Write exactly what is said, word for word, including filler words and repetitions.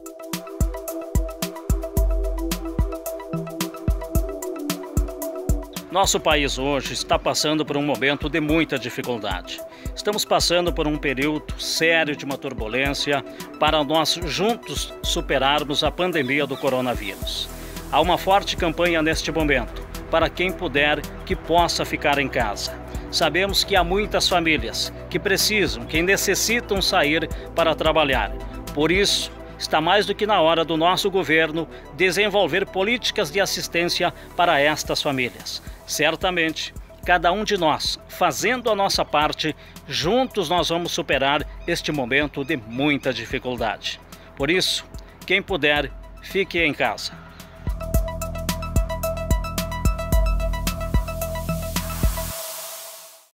Nosso país hoje está passando por um momento de muita dificuldade. Estamos passando por um período sério de uma turbulência para nós juntos superarmos a pandemia do coronavírus. Há uma forte campanha neste momento para quem puder que possa ficar em casa. Sabemos que há muitas famílias que precisam, que necessitam sair para trabalhar. Por isso, está mais do que na hora do nosso governo desenvolver políticas de assistência para estas famílias. Certamente, cada um de nós, fazendo a nossa parte, juntos nós vamos superar este momento de muita dificuldade. Por isso, quem puder, fique em casa.